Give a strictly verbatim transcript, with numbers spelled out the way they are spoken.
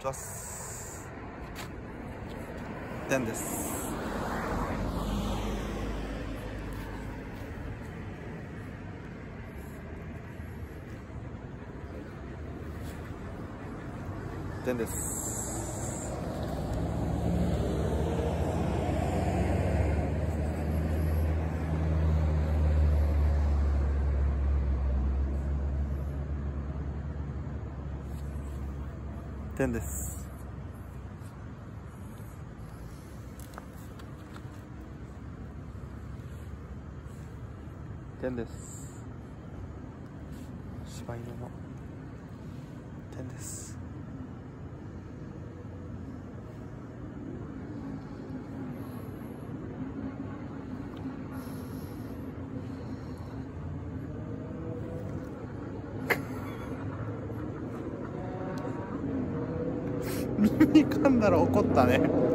ちます。てんです。てんです。てんです。てんです。柴犬のてんです。耳噛んだら怒ったね。